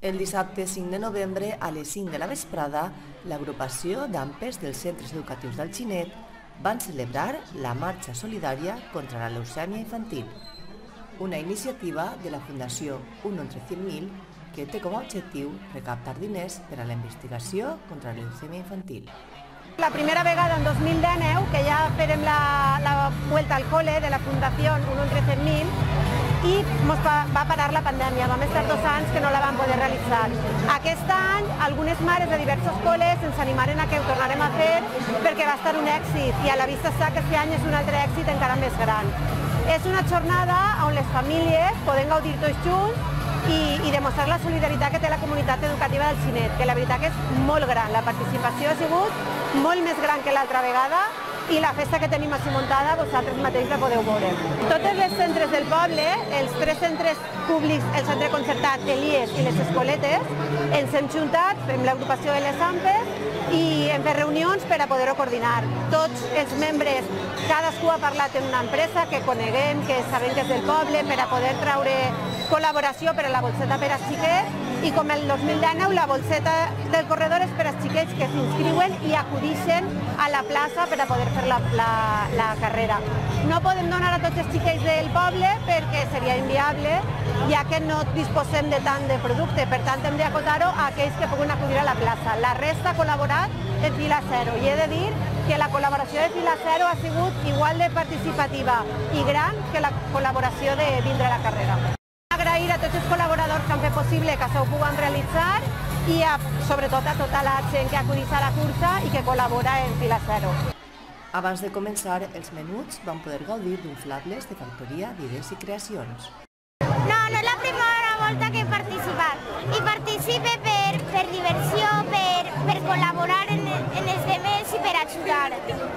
El dissabte 5 de novembre, a les 5 de la vesprada, l'agrupació d'AMPEs dels centres educatius d'Alginet van celebrar la marxa solidària contra la leucèmia infantil, una iniciativa de la Fundació 1 entre 100.000 que té com a objectiu recaptar diners per a la investigació contra la leucèmia infantil. La primera vegada en 2019 que ja farem la vuelta al cole de la Fundació 1 entre 100.000 i ens va parar la pandèmia. Vam estar 2 anys que no la vam poder realitzar. Aquest any algunes mares de diversos col·les ens animaren a que ho tornarem a fer perquè va estar un èxit i a la vista està que aquest any és un altre èxit encara més gran. És una jornada on les famílies poden gaudir tots junts i demostrar la solidaritat que té la comunitat educativa d'Alginet, que la veritat que és molt gran. La participació ha sigut molt més gran que l'altra vegada i la festa que tenim així muntada vosaltres mateix la podeu veure. Totes les centres del poble, els 3 centres públics, el centre concertat, l'IES i les escoletes, ens hem juntat, fem l'agrupació de les AMPEs i hem fet reunions per a poder-ho coordinar. Tots els membres, cadascú ha parlat en una empresa que coneguem, que sabem que és del poble, per a poder traure col·laboració per a la bolseta per als xiquets i com el 2019 la bolseta del corredor és per als xiquets que s'inscriuen i acudixen a la plaça per a poder fer la carrera. No podem donar a tots els xiquets del poble perquè seria inviable ja que no disposem de tant de producte, per tant hem d'acotar-ho a aquells que puguin acudir a la plaça. La resta ha col·laborat en Fila Zero i he de dir que la col·laboració de Fila Zero ha sigut igual de participativa i gran que la col·laboració de vindre a la carrera. Agrair a tots els col·laboradors que han fet possible que això ho puguem realitzar i sobretot a tota la gent que acudeix a la cursa i que col·labora en Fila Zero. Abans de començar, els menuts van poder gaudir d'inflables de factoria d'idees i creacions. No és la primera volta que he participat. I participe per diversió, per col·laborar en els demés i per ajudar.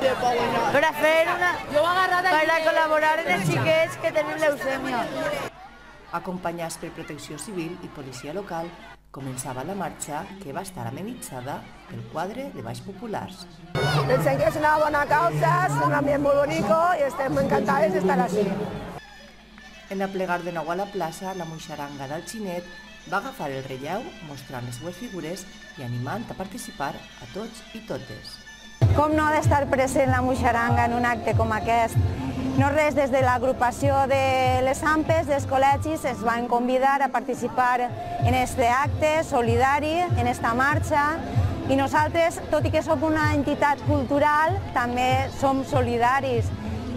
Per col·laborar en els xiquets que tenen leucèmia. Acompanyats per Protecció Civil i Policia Local, començava la marxa que va estar amenitzada pel quadre de balls populars. Pensem que és una bona causa, és un ambient molt bonic i estem encantades d'estar així. En aplegar de nou a la plaça, la moixaranga d'Alginet va agafar el relleu mostrant les seues figures i animant a participar a tots i totes. Com no ha d'estar present la moixaranga en un acte com aquest? No res, des de l'agrupació de les AMPEs, dels col·legis, es van convidar a participar en aquest acte solidari, en aquesta marxa, i nosaltres, tot i que som una entitat cultural, també som solidaris.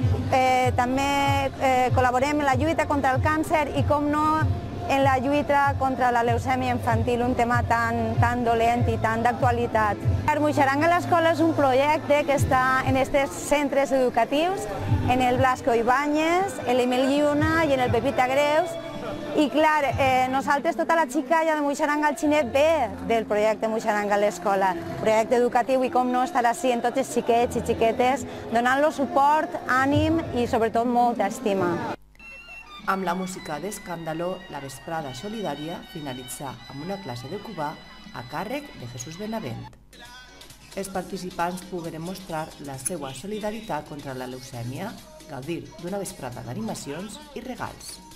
També col·laborem en la lluita contra el càncer i, com no, en la lluita contra la leucèmia infantil, un tema tan dolent i tan d'actualitat. La Moixaranga a l'Escola és un projecte que està en aquests centres educatius, en el Blasco Ibáñez, en l'Emil Lluna i en el Pepita Greus. I clar, nosaltres, tota la xicalla de Moixaranga Alginet ve del projecte Moixaranga a l'Escola, projecte educatiu, i com no estar així en tots els xiquets i xiquetes, donant-los suport, ànim i sobretot molta estima. Amb la música d'Escàndalo, la vesprada solidària finalitzà amb una classe de cubà a càrrec de Jesús Benavent. Els participants pogueren mostrar la seva solidaritat contra la leucèmia, gaudir d'una vesprada d'animacions i regals.